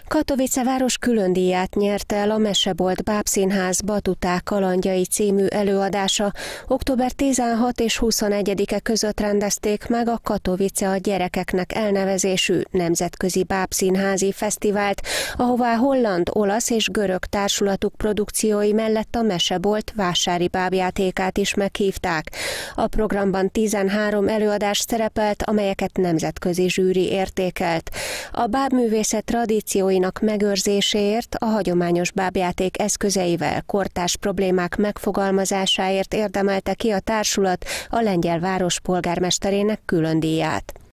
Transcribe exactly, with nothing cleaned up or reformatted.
Katowice város külön díját nyerte el a Mesebolt Bábszínház Batuták kalandjai című előadása. október tizenhatodika és huszonegyedike között rendezték meg a Katowice a gyerekeknek elnevezésű nemzetközi bábszínházi fesztivált, ahová holland, olasz és görög társulatuk produkciói mellett a Mesebolt vásári bábjátékát is meghívták. A programban tizenhárom előadás szerepelt, amelyeket nemzetközi zsűri értékelt. A bábművészet tradícióinak megőrzéséért, a hagyományos bábjáték eszközeivel, kortárs problémák megfogalmazásáért érdemelte ki a társulat a lengyel város polgármesterének külön díját.